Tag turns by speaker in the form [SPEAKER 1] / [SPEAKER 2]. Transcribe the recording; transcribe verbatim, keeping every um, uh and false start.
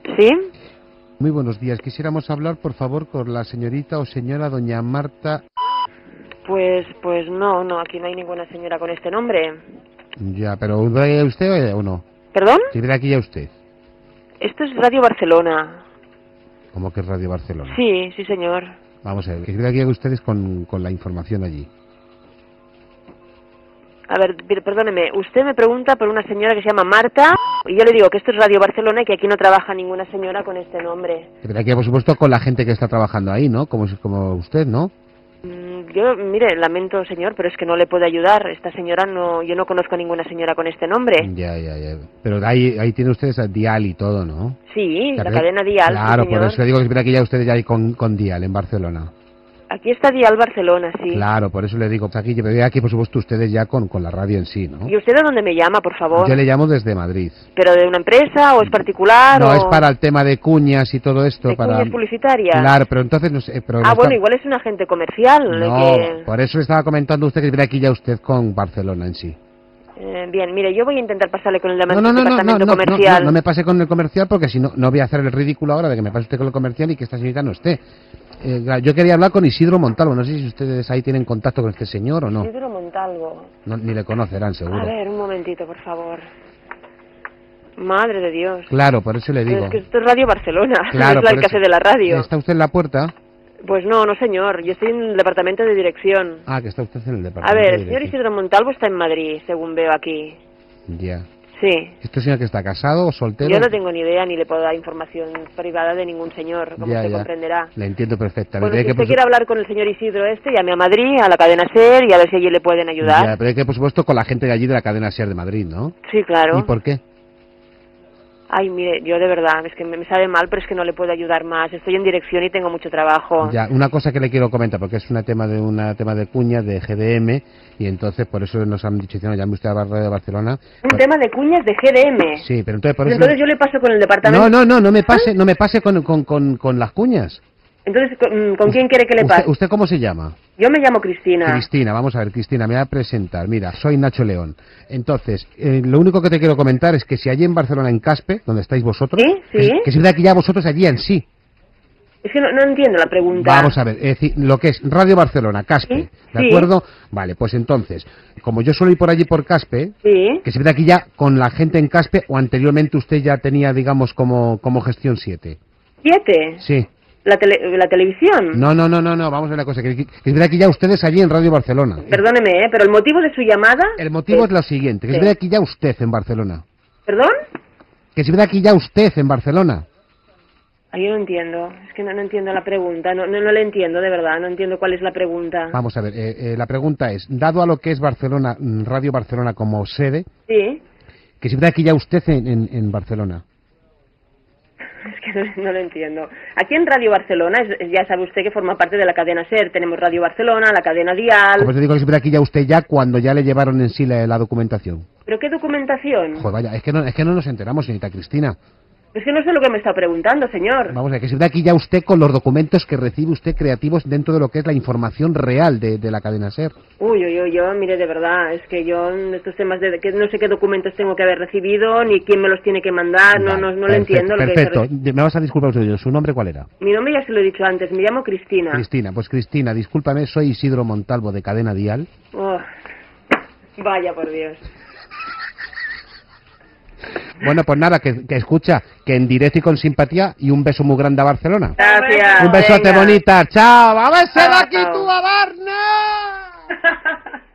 [SPEAKER 1] ¿Sí?
[SPEAKER 2] Muy buenos días. Quisiéramos hablar, por favor, con la señorita o señora doña Marta.
[SPEAKER 1] Pues, pues no, no, aquí no hay ninguna señora con este nombre.
[SPEAKER 2] Ya, pero ¿vive usted o no?
[SPEAKER 1] ¿Perdón?
[SPEAKER 2] ¿Si vive aquí ya usted?
[SPEAKER 1] Esto es Radio Barcelona.
[SPEAKER 2] ¿Cómo que es Radio Barcelona?
[SPEAKER 1] Sí, sí, señor.
[SPEAKER 2] Vamos a ver, que vive aquí ustedes con, con la información allí.
[SPEAKER 1] A ver, perdóneme, usted me pregunta por una señora que se llama Marta y yo le digo que esto es Radio Barcelona y que aquí no trabaja ninguna señora con este nombre.
[SPEAKER 2] Que vive aquí, por supuesto, con la gente que está trabajando ahí, ¿no? Como, como usted, ¿no?
[SPEAKER 1] Mm, Yo, mire, lamento, señor, pero es que no le puedo ayudar. Esta señora no, yo no conozco a ninguna señora con este nombre.
[SPEAKER 2] Ya, ya, ya. Pero ahí, ahí tiene ustedes a Dial y todo, ¿no?
[SPEAKER 1] Sí, la
[SPEAKER 2] Claro,
[SPEAKER 1] cadena Dial.
[SPEAKER 2] Claro,
[SPEAKER 1] sí,
[SPEAKER 2] por
[SPEAKER 1] señor.
[SPEAKER 2] eso le digo que vive aquí ya ustedes ya hay con, con Dial en Barcelona.
[SPEAKER 1] Aquí está Dial Barcelona, sí.
[SPEAKER 2] Claro, por eso le digo, pues aquí, yo vive aquí, por supuesto, ustedes ya con, con la radio en sí, ¿no?
[SPEAKER 1] ¿Y usted de dónde me llama, por favor?
[SPEAKER 2] Yo le llamo desde Madrid.
[SPEAKER 1] ¿Pero de una empresa o es particular?
[SPEAKER 2] No,
[SPEAKER 1] o...
[SPEAKER 2] es para el tema de cuñas y todo esto.
[SPEAKER 1] ¿De
[SPEAKER 2] para
[SPEAKER 1] cuñas publicitarias?
[SPEAKER 2] Claro, pero entonces no sé. Pero
[SPEAKER 1] Ah,
[SPEAKER 2] no
[SPEAKER 1] bueno,
[SPEAKER 2] está...
[SPEAKER 1] igual es un agente comercial.
[SPEAKER 2] No,
[SPEAKER 1] que...
[SPEAKER 2] por eso le estaba comentando usted que viene aquí ya usted con Barcelona en sí.
[SPEAKER 1] Eh, bien, mire, yo voy a intentar pasarle con el
[SPEAKER 2] No, no, no, no, no,
[SPEAKER 1] departamento
[SPEAKER 2] no,
[SPEAKER 1] comercial.
[SPEAKER 2] no, no, no me pase con el comercial porque si no, no voy a hacer el ridículo ahora de que me pase usted con el comercial y que esta señorita no esté. Eh, yo quería hablar con Isidro Montalvo, no sé si ustedes ahí tienen contacto con este señor o no.
[SPEAKER 1] Isidro Montalvo.
[SPEAKER 2] No, ni le conocerán, seguro.
[SPEAKER 1] A ver, un momentito, por favor. Madre de Dios.
[SPEAKER 2] Claro, por eso le digo.
[SPEAKER 1] Es que esto es Radio Barcelona,
[SPEAKER 2] Claro,
[SPEAKER 1] no es
[SPEAKER 2] por
[SPEAKER 1] el café
[SPEAKER 2] eso.
[SPEAKER 1] de la radio.
[SPEAKER 2] ¿Está usted en la puerta?
[SPEAKER 1] Pues no, no señor, yo estoy en el departamento de dirección.
[SPEAKER 2] Ah, que está usted en el
[SPEAKER 1] A
[SPEAKER 2] departamento.
[SPEAKER 1] ver,
[SPEAKER 2] de
[SPEAKER 1] el señor
[SPEAKER 2] dirección.
[SPEAKER 1] Isidro Montalvo está en Madrid, según veo aquí.
[SPEAKER 2] Ya.
[SPEAKER 1] Sí.
[SPEAKER 2] ¿Este señor que está casado o soltero?
[SPEAKER 1] Yo no tengo ni idea ni le puedo dar información privada de ningún señor, como
[SPEAKER 2] Ya,
[SPEAKER 1] usted
[SPEAKER 2] ya.
[SPEAKER 1] comprenderá.
[SPEAKER 2] Le entiendo perfectamente.
[SPEAKER 1] Bueno, si
[SPEAKER 2] Hay que,
[SPEAKER 1] usted
[SPEAKER 2] por su-
[SPEAKER 1] quiere hablar con el señor Isidro este, llame a Madrid, a la cadena SER y a ver si allí le pueden ayudar.
[SPEAKER 2] Ya, pero hay que, por supuesto, con la gente de allí de la cadena SER de Madrid, ¿no?
[SPEAKER 1] Sí, claro.
[SPEAKER 2] ¿Y por qué?
[SPEAKER 1] Ay, mire, yo de verdad, es que me me sabe mal, pero es que no le puedo ayudar más. Estoy en dirección y tengo mucho trabajo.
[SPEAKER 2] Ya, una cosa que le quiero comentar, porque es un tema de una tema de cuñas, de G D M, y entonces por eso nos han dicho, no, llame usted a la radio de Barcelona.
[SPEAKER 1] Un
[SPEAKER 2] Pues-
[SPEAKER 1] tema de cuñas de G D M.
[SPEAKER 2] Sí, pero entonces por
[SPEAKER 1] Y
[SPEAKER 2] eso...
[SPEAKER 1] entonces yo le paso con el departamento.
[SPEAKER 2] No, no, no, no me pase, no me pase con, con, con, con las cuñas.
[SPEAKER 1] Entonces, ¿con, con quién quiere que le
[SPEAKER 2] ¿Usted,
[SPEAKER 1] pase?
[SPEAKER 2] ¿Usted cómo se llama?
[SPEAKER 1] Yo me llamo Cristina.
[SPEAKER 2] Cristina, vamos a ver, Cristina, me voy a presentar. Mira, soy Nacho León. Entonces, eh, lo único que te quiero comentar es que si allí en Barcelona, en Caspe, donde estáis vosotros,
[SPEAKER 1] ¿Sí?
[SPEAKER 2] que,
[SPEAKER 1] Sí.
[SPEAKER 2] que si de aquí ya vosotros allí en sí.
[SPEAKER 1] Es que no, no entiendo la pregunta.
[SPEAKER 2] Vamos a ver, es decir, lo que es Radio Barcelona, Caspe,
[SPEAKER 1] Sí,
[SPEAKER 2] ¿de
[SPEAKER 1] sí.
[SPEAKER 2] acuerdo? Vale, pues entonces, como yo suelo ir por allí por Caspe,
[SPEAKER 1] Sí.
[SPEAKER 2] que si de aquí ya con la gente en Caspe, o anteriormente usted ya tenía, digamos, como, como gestión siete.
[SPEAKER 1] ¿Siete?
[SPEAKER 2] Sí.
[SPEAKER 1] ¿La, tele- la televisión?
[SPEAKER 2] No, no, no, no, no, vamos a ver la cosa, que, que, que de aquí ya ustedes allí en Radio Barcelona.
[SPEAKER 1] Perdóneme, ¿eh? Pero el motivo de su llamada...
[SPEAKER 2] El motivo es lo siguiente, que
[SPEAKER 1] Sí.
[SPEAKER 2] si de aquí ya usted en Barcelona.
[SPEAKER 1] ¿Perdón?
[SPEAKER 2] Que si de aquí ya usted en Barcelona.
[SPEAKER 1] Ay, yo no entiendo. Es que no, no entiendo la pregunta. No, no, no le entiendo, de verdad. No entiendo cuál es la pregunta.
[SPEAKER 2] Vamos a ver, eh, eh, la pregunta es, dado a lo que es Barcelona, mm, Radio Barcelona como sede,
[SPEAKER 1] Sí.
[SPEAKER 2] que si de aquí ya usted en, en, en Barcelona.
[SPEAKER 1] Es que no, no lo entiendo. Aquí en Radio Barcelona, es- es- ya sabe usted que forma parte de la cadena SER. Tenemos Radio Barcelona, la cadena Dial...
[SPEAKER 2] Como te digo, que si de aquí ya usted ya cuando ya le llevaron en sí la, la documentación.
[SPEAKER 1] ¿Pero qué documentación?
[SPEAKER 2] Joder, vaya, es que no, es que no nos enteramos, señorita Cristina.
[SPEAKER 1] Es que no sé lo que me está preguntando, señor.
[SPEAKER 2] Vamos a ver, que si de aquí ya usted con los documentos que recibe usted creativos dentro de lo que es la información real de, de la cadena SER.
[SPEAKER 1] Uy, uy, uy, yo, mire, de verdad, es que yo en estos temas de que no sé qué documentos tengo que haber recibido, ni quién me los tiene que mandar, no,
[SPEAKER 2] Vale,
[SPEAKER 1] no, no lo
[SPEAKER 2] perfecto,
[SPEAKER 1] entiendo. Lo que
[SPEAKER 2] Perfecto,
[SPEAKER 1] se-
[SPEAKER 2] me vas a disculpar usted, ¿su nombre cuál era?
[SPEAKER 1] Mi nombre ya se lo he dicho antes, me llamo Cristina.
[SPEAKER 2] Cristina, pues Cristina, discúlpame, soy Isidro Montalvo de Cadena Dial.
[SPEAKER 1] Oh, vaya por Dios.
[SPEAKER 2] Bueno, pues nada, que, que escucha, que en directo y con simpatía y un beso muy grande a Barcelona.
[SPEAKER 1] Gracias.
[SPEAKER 2] Un besote
[SPEAKER 1] venga.
[SPEAKER 2] bonita, chao, a ver, se
[SPEAKER 1] Chao,
[SPEAKER 2] va aquí
[SPEAKER 1] chao.
[SPEAKER 2] tú a Barna.